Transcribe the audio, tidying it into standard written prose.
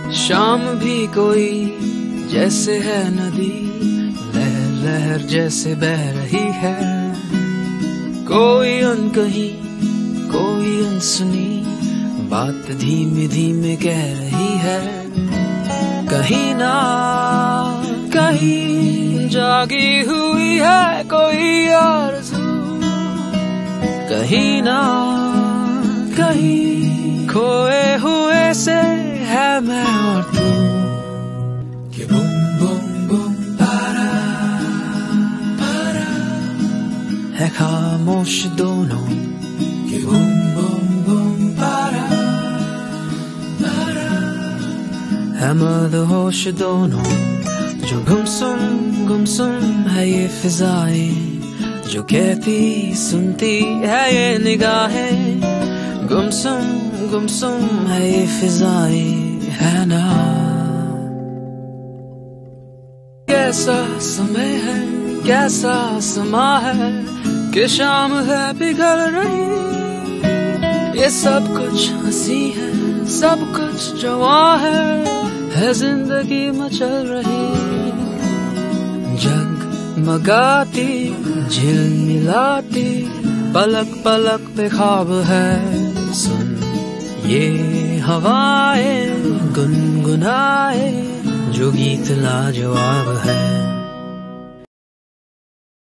शाम भी कोई जैसे है नदी, लहर लहर जैसे बह रही है। कोई अनकही कोई अनसुनी बात धीमे धीमे कह रही है। कहीं ना कहीं जागी हुई है कोई आरज़ू, कहीं ना कहीं खोए हुए से है मैं और तू। कि बुम बुम बुम पारा पारा है खामोश दोनों। कि बुम बुम बुम पारा पारा है मदहोश दोनों। जो गुमसुम है ये फिजाएं, जो कहती सुनती है ये निगाहें। गुमसुम है ये फिजाएं, है ना। कैसा समय है कैसा समा है कि शाम है पिघल रही। ये सब कुछ हंसी है सब कुछ जवां है जिंदगी मचल रही। जगमगाती झिलमिलाती पलक पलक पे ख्वाब है। सुन ये हवाएं गुनगुनाए जो गीत लाजवाब है।